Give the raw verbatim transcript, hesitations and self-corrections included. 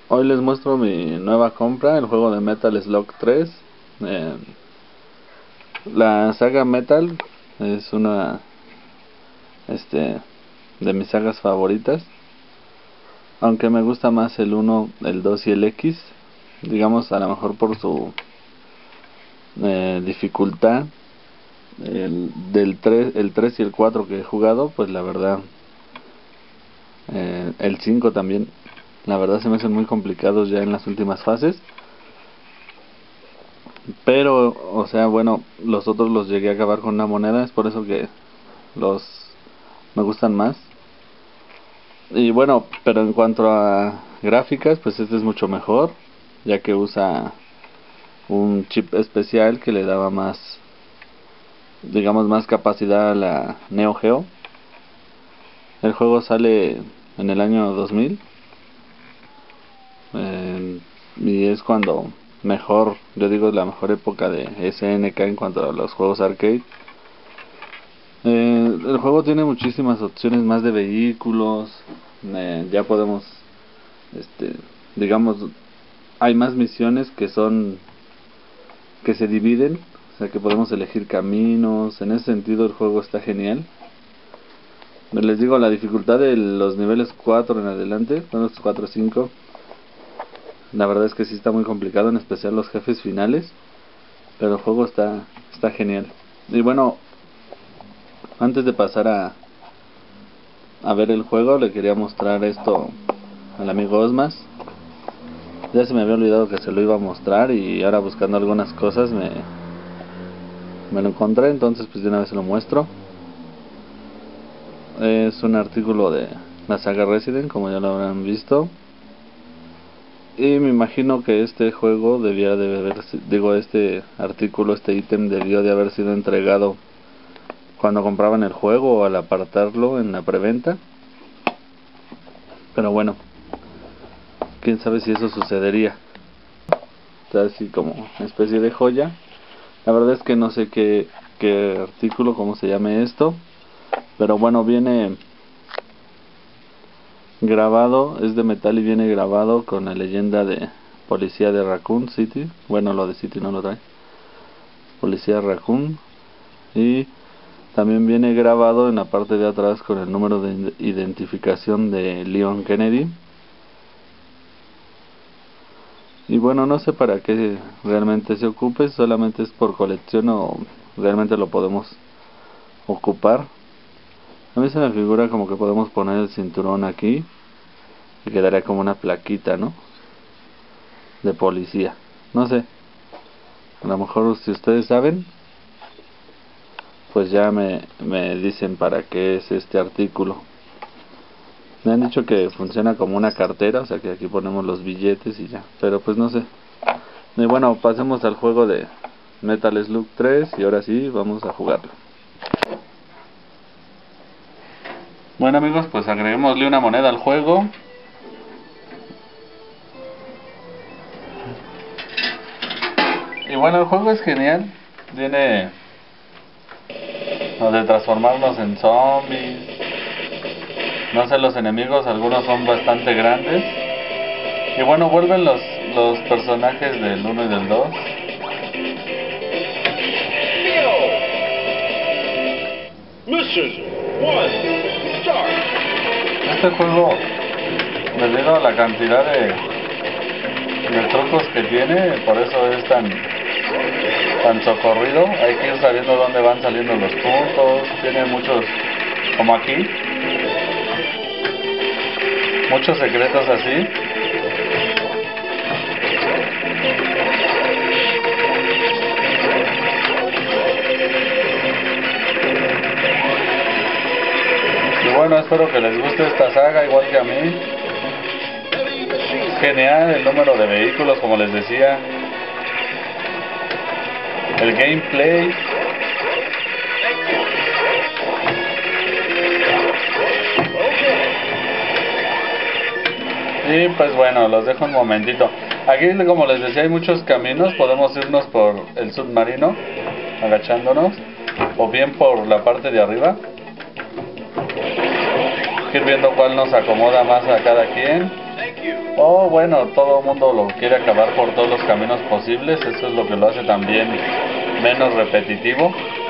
Hoy les muestro mi nueva compra, el juego de Metal Slug tres. Eh, la saga Metal es una este de mis sagas favoritas, aunque me gusta más el uno, el dos y el X, digamos a lo mejor por su eh, dificultad. El, del tres, el tres y el cuatro que he jugado, pues la verdad, eh, el cinco también, la verdad se me hacen muy complicados ya en las últimas fases. Pero, o sea, bueno, los otros los llegué a acabar con una moneda, es por eso que los me gustan más. Y bueno, pero en cuanto a gráficas, pues este es mucho mejor, ya que usa un chip especial que le daba más, digamos, más capacidad a la Neo Geo. El juego sale en el año dos mil, eh, y es cuando mejor, yo digo, la mejor época de S N K en cuanto a los juegos arcade. Eh, el juego tiene muchísimas opciones más de vehículos, eh, ya podemos, este, digamos, hay más misiones que son, que se dividen, o sea que podemos elegir caminos. En ese sentido el juego está genial. Les digo, la dificultad de los niveles cuatro en adelante, bueno, los cuatro o cinco, la verdad es que sí está muy complicado, en especial los jefes finales, pero el juego está, está genial. Y bueno, antes de pasar a, a ver el juego, le quería mostrar esto al amigo Osmas. Ya se me había olvidado que se lo iba a mostrar, y ahora buscando algunas cosas me, me lo encontré, entonces pues de una vez se lo muestro. Es un artículo de la saga Resident, como ya lo habrán visto, y me imagino que este juego debía de haber, digo, este artículo, este ítem debió de haber sido entregado cuando compraban el juego o al apartarlo en la preventa. Pero bueno, quién sabe si eso sucedería. Está así como una especie de joya. La verdad es que no sé qué, qué artículo, cómo se llame esto, pero bueno, viene grabado, es de metal y viene grabado con la leyenda de Policía de Raccoon City. Bueno, lo de City no lo trae, Policía Raccoon. Y también viene grabado en la parte de atrás con el número de identificación de Leon Kennedy. Y bueno, no sé para qué realmente se ocupe, solamente es por colección o realmente lo podemos ocupar. A mí se me figura como que podemos poner el cinturón aquí y quedaría como una plaquita, ¿no?, de policía. No sé, a lo mejor si ustedes saben, pues ya me, me dicen para qué es este artículo. Me han dicho que funciona como una cartera, o sea que aquí ponemos los billetes y ya, pero pues no sé. Y bueno, pasemos al juego de Metal Slug tres, y ahora sí, vamos a jugarlo. Bueno amigos, pues agreguémosle una moneda al juego. Y bueno, el juego es genial. Tiene lo de transformarnos en zombies. No sé, los enemigos, algunos son bastante grandes. Y bueno, vuelven los, los personajes del uno y del dos. Este juego, debido a la cantidad de, de trucos que tiene, por eso es tan, tan socorrido. Hay que ir sabiendo dónde van saliendo los puntos. Tiene muchos, como aquí, muchos secretos así. Y bueno, espero que les guste esta saga igual que a mí. Genial el número de vehículos, como les decía. El gameplay. Y pues bueno, los dejo un momentito. Aquí, como les decía, hay muchos caminos. Podemos irnos por el submarino, agachándonos, o bien por la parte de arriba. Ir viendo cuál nos acomoda más a cada quien. O bueno, todo el mundo lo quiere acabar por todos los caminos posibles, eso es lo que lo hace también menos repetitivo.